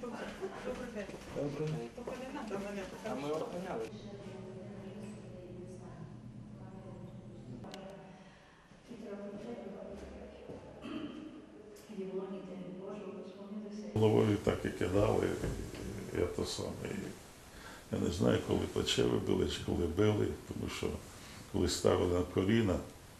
А ми охороняли. Головою так і кидали, я то саме. Я не знаю, коли плече вибили чи коли били, тому що коли ставили на коліна,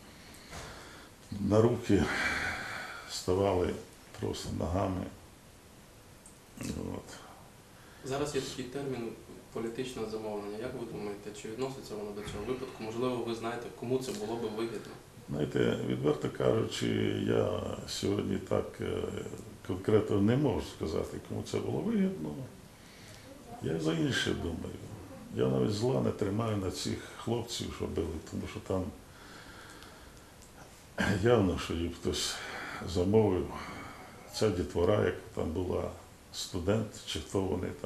на руки ставали просто ногами. От. Зараз є такий термін політичне замовлення. Як ви думаєте, чи відноситься воно до цього випадку? Можливо, ви знаєте, кому це було би вигідно? Знаєте, відверто кажучи, я сьогодні так конкретно не можу сказати, кому це було вигідно. Я за інше думаю. Я навіть зла не тримаю на цих хлопців, що били, тому що там явно, що їм хтось замовив. Ця дітвора, як там була студент, чи хто вони там.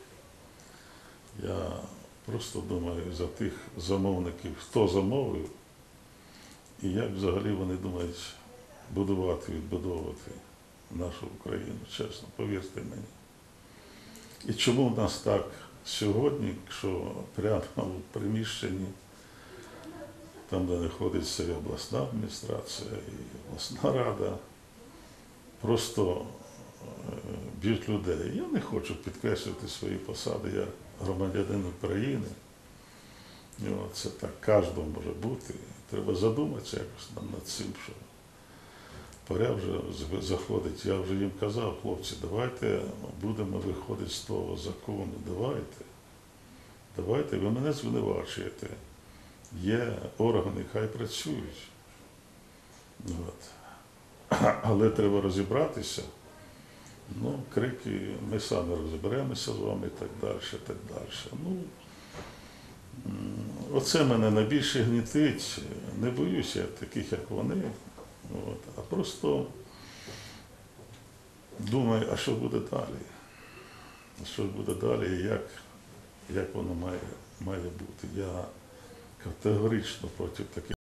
Я просто думаю за тих замовників, хто замовив, і як взагалі вони думають будувати, відбудовувати нашу Україну, чесно, повірте мені. І чому в нас так сьогодні, якщо прямо в приміщенні, там, де знаходиться і обласна адміністрація, і обласна рада, просто б'ють людей. Я не хочу підкреслювати свої посади, я громадянин України. І це так кожному може бути. Треба задуматися якось над цим, що пора вже заходить. Я вже їм казав, хлопці, давайте будемо виходити з того закону, давайте, ви мене звинувачуєте. Є органи, хай працюють. От. Але треба розібратися. Ну, крики, ми самі розберемося з вами і так далі, і так далі. Ну, оце мене найбільше гнітить. Не боюся я таких, як вони. От. А просто думаю, а що буде далі? А що буде далі і як воно має бути? Я категорично проти таких